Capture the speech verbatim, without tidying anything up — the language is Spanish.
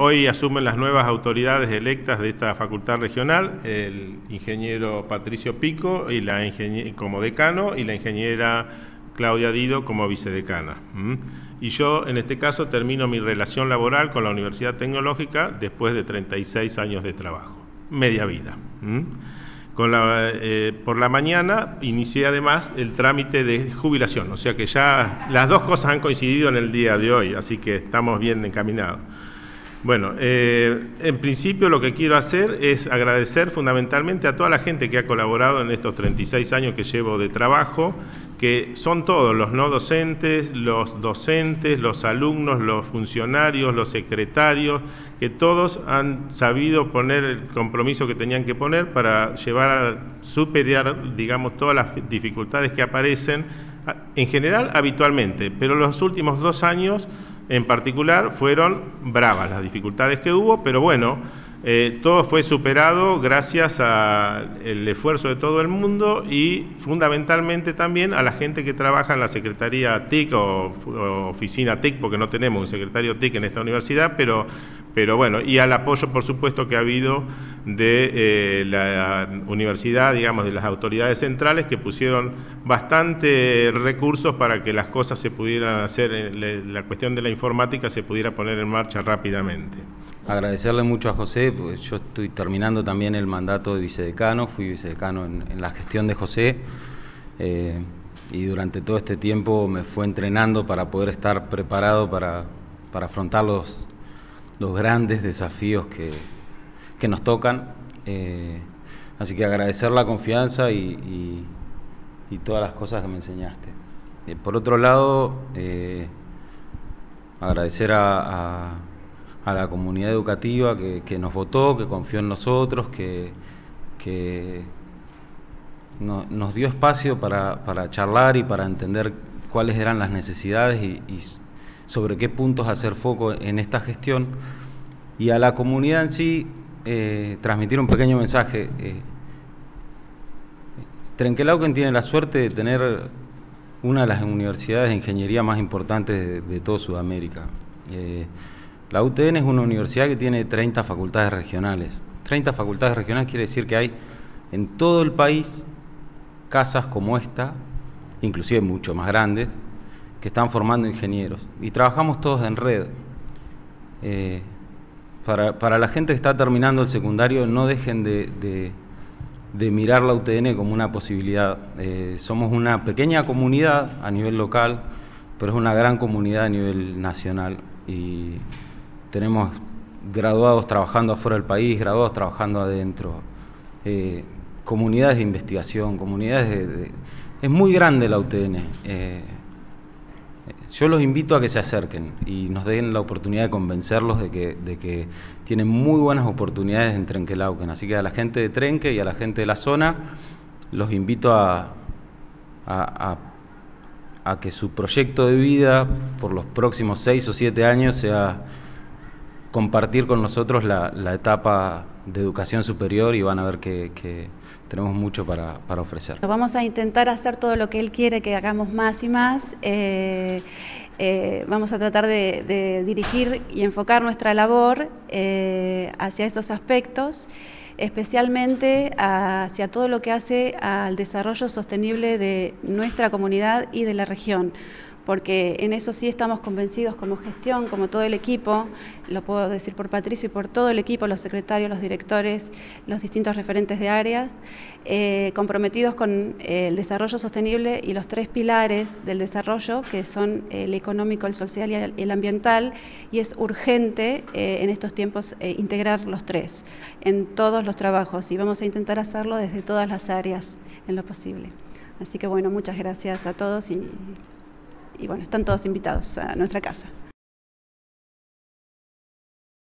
hoy asumen las nuevas autoridades electas de esta facultad regional, el ingeniero Patricio Pico y la como decano y la ingeniera Claudia Dido como vicedecana. ¿Mm? Y yo, en este caso, termino mi relación laboral con la Universidad Tecnológica después de treinta y seis años de trabajo, media vida. ¿Mm? Con la, eh, por la mañana inicié además el trámite de jubilación, o sea que ya las dos cosas han coincidido en el día de hoy, así que estamos bien encaminados. Bueno, eh, en principio lo que quiero hacer es agradecer fundamentalmente a toda la gente que ha colaborado en estos treinta y seis años que llevo de trabajo, que son todos, los no docentes, los docentes, los alumnos, los funcionarios, los secretarios, que todos han sabido poner el compromiso que tenían que poner para llevar a superar, digamos, todas las dificultades que aparecen, en general habitualmente, pero los últimos dos años en particular fueron bravas las dificultades que hubo, pero bueno, eh, todo fue superado gracias al esfuerzo de todo el mundo y fundamentalmente también a la gente que trabaja en la Secretaría T I C o, o Oficina T I C, porque no tenemos un secretario T I C en esta universidad, pero, pero bueno, y al apoyo por supuesto que ha habido de eh, la universidad, digamos, de las autoridades centrales que pusieron bastante recursos para que las cosas se pudieran hacer, la cuestión de la informática se pudiera poner en marcha rápidamente. Agradecerle mucho a José, porque yo estoy terminando también el mandato de vicedecano, fui vicedecano en, en la gestión de José, eh, y durante todo este tiempo me fue entrenando para poder estar preparado para, para afrontar los, los grandes desafíos que, que nos tocan. Eh, así que agradecer la confianza y, y, y todas las cosas que me enseñaste. Eh, por otro lado, eh, agradecer a, a a la comunidad educativa que, que nos votó, que confió en nosotros, que, que no, nos dio espacio para, para charlar y para entender cuáles eran las necesidades y, y sobre qué puntos hacer foco en esta gestión. Y a la comunidad en sí, eh, transmitir un pequeño mensaje. Eh, Trenquelauquen tiene la suerte de tener una de las universidades de ingeniería más importantes de, de toda Sudamérica. Eh, La U T N es una universidad que tiene treinta facultades regionales. treinta facultades regionales quiere decir que hay en todo el país casas como esta, inclusive mucho más grandes, que están formando ingenieros. Y trabajamos todos en red. Eh, para, para la gente que está terminando el secundario, no dejen de, de, de mirar la U T N como una posibilidad. Eh, somos una pequeña comunidad a nivel local, pero es una gran comunidad a nivel nacional. Y tenemos graduados trabajando afuera del país, graduados trabajando adentro, eh, comunidades de investigación, comunidades de, de... Es muy grande la U T N. Eh, yo los invito a que se acerquen y nos den la oportunidad de convencerlos de que, de que tienen muy buenas oportunidades en Trenquelauquen. Así que a la gente de Trenque y a la gente de la zona los invito a, a, a a que su proyecto de vida por los próximos seis o siete años sea compartir con nosotros la, la etapa de educación superior, y van a ver que, que tenemos mucho para, para ofrecer. Vamos a intentar hacer todo lo que él quiere que hagamos más y más. Eh, eh, vamos a tratar de, de dirigir y enfocar nuestra labor eh, hacia esos aspectos, especialmente hacia todo lo que hace al desarrollo sostenible de nuestra comunidad y de la región, porque en eso sí estamos convencidos como gestión, como todo el equipo, lo puedo decir por Patricio y por todo el equipo, los secretarios, los directores, los distintos referentes de áreas, eh, comprometidos con el desarrollo sostenible y los tres pilares del desarrollo, que son el económico, el social y el ambiental, y es urgente eh, en estos tiempos eh, integrar los tres en todos los trabajos, y vamos a intentar hacerlo desde todas las áreas en lo posible. Así que bueno, muchas gracias a todos y... Y bueno, están todos invitados a nuestra casa.